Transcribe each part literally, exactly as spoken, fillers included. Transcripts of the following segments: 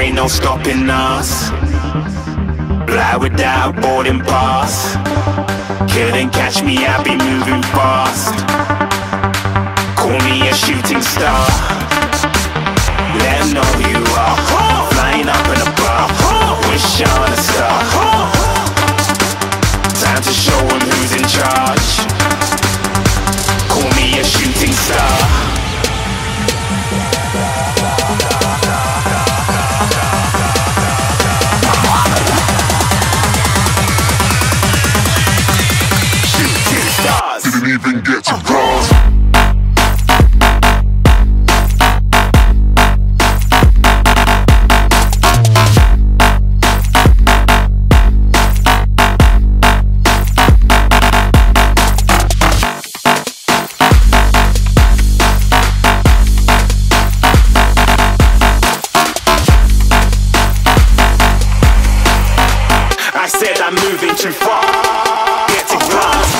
ain't no stopping us. Fly without a boarding pass. Couldn't catch me, I be moving fast. Call me a shooting star. Let 'em know who you are. Flying up in a bar. Wish on a star. Time to show 'em who's in charge. Call me a shooting star. Didn't even get to cross. I said I'm moving too far. Get to glass.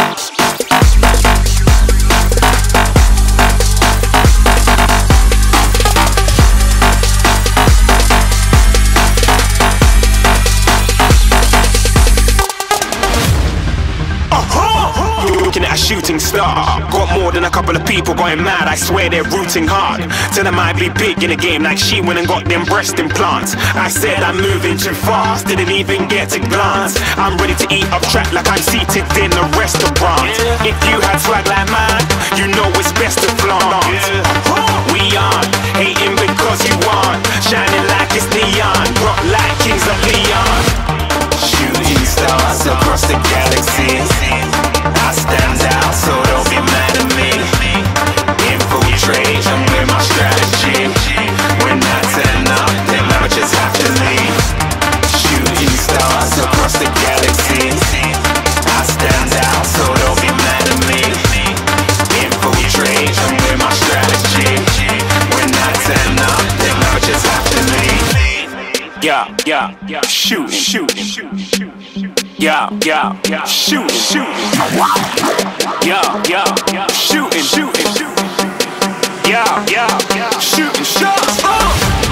Looking at a shooting star. Got more than a couple of people going mad, I swear they're rooting hard. Tell them I be big in the game like she went and got them breast implants. I said I'm moving too fast, didn't even get to glance. I'm ready to eat up track like I'm seated in a restaurant. If you had swag like mine, you know it's best to flaunt. We aren't hating because you aren't shining like it's neon, rock like kings of Leon. Shooting stars across the galaxy. I stand out, so don't be mad at me. Infiltrate, I'm with my strategy. When I turn up, then I just have to leave. Shooting stars across the galaxy. I stand out, so don't be mad at me. Infiltrate, I'm with my strategy. When I turn up, then I just have to leave. Yeah, yeah, yeah, shooting, shooting, shooting. Yeah, yeah, yeah, shooting, shooting. Yeah, yeah, yeah, shooting, shooting, shooting. Yeah, yeah, yeah, shooting shots. Oh!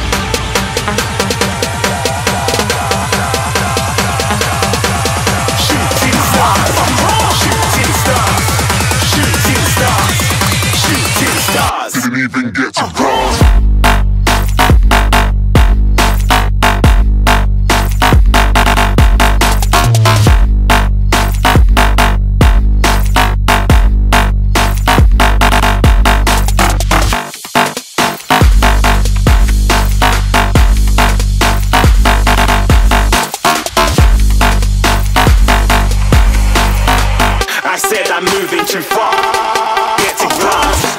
Shooting stars, shooting stars, shooting stars, shooting stars. Didn't even get to cross. I said I'm moving too far. Get to glass.